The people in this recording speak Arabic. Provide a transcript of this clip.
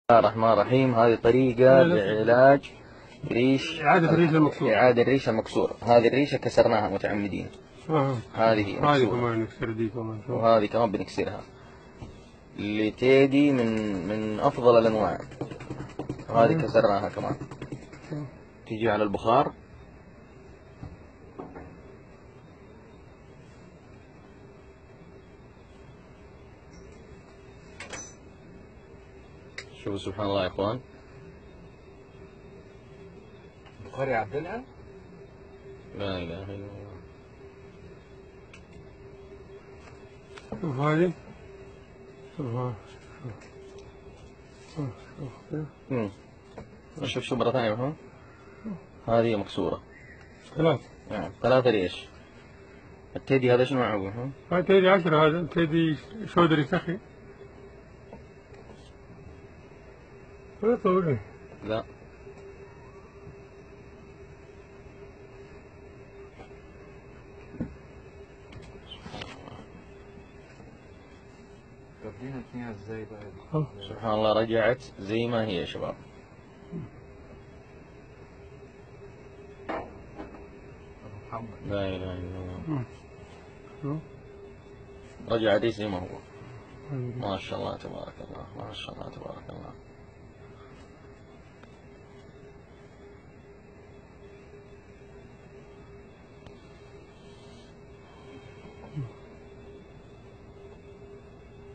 الله الرحمن الرحيم. هذه طريقة لعلاج ريش إعادة الريش المكسور. إعادة الريش المكسور. هذه الريشة كسرناها متعمدين. هذه هذه كمان نكسر دي كمان. وهذه كمان بنكسرها. التيدي من أفضل الأنواع. وهذه كسرناها كمان. تيجي على البخار. شوفوا سبحان الله يا إخوان. البخار يعدلها؟ لا إله إلا الله. شوف هذه. شوف مرة ثانية يا هذه مكسورة. ثلاث. نعم 3 ريش. التيدي هذا شنو معه؟ هذا تيدي 10. هذا تيدي شودري سخي. ولا طويل. لا. ودينا فيها ازاي بقى؟ سبحان الله رجعت زي ما هي يا شباب. لا إله إلا الله. رجعت زي ما هو. ما شاء الله تبارك الله. ما شاء الله تبارك الله.